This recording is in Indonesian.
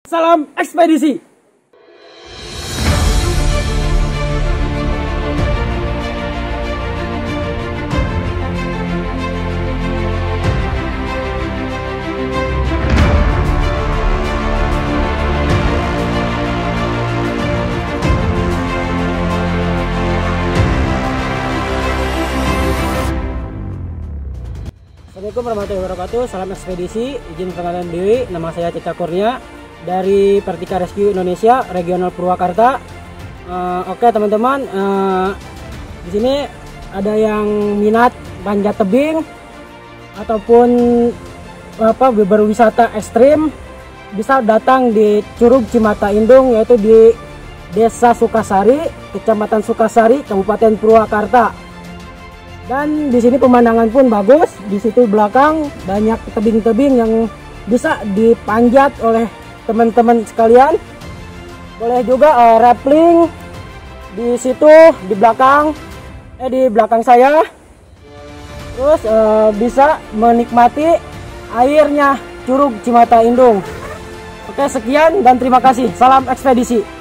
Salam ekspedisi. Assalamualaikum warahmatullahi wabarakatuh. Salam ekspedisi. Izin perkenalan diri, nama saya Cecak Kurnia dari Pertika Rescue Indonesia Regional Purwakarta. Oke teman-teman, di sini ada yang minat panjat tebing ataupun berwisata ekstrim, bisa datang di Curug Cimata Indung, yaitu di Desa Sukasari, Kecamatan Sukasari, Kabupaten Purwakarta. Dan di sini pemandangan pun bagus. Di situ belakang banyak tebing-tebing yang bisa dipanjat oleh teman-teman sekalian. Boleh juga rappelling di situ di belakang saya. Terus bisa menikmati airnya Curug Cimata Indung. Oke, sekian dan terima kasih. Salam ekspedisi.